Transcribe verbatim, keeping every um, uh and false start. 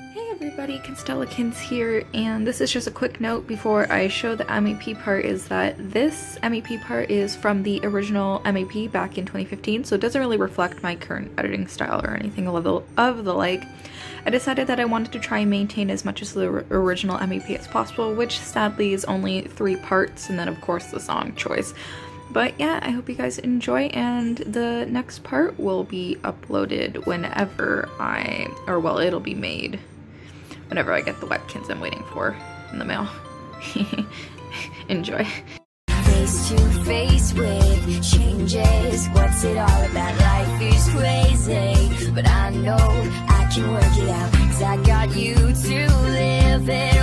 Hey everybody, Constellakinz here, and this is just a quick note before I show the M E P part is that this M E P part is from the original M E P back in twenty fifteen, so it doesn't really reflect my current editing style or anything of the, of the like. I decided that I wanted to try and maintain as much as the original M E P as possible, which sadly is only three parts, and then of course the song choice. But yeah, I hope you guys enjoy, and the next part will be uploaded whenever I, or well, it'll be made whenever I get the webkins I'm waiting for in the mail. Enjoy. Face to face with changes. What's it all about? Life is crazy, but I know I can work it out, 'cause I got you to live it.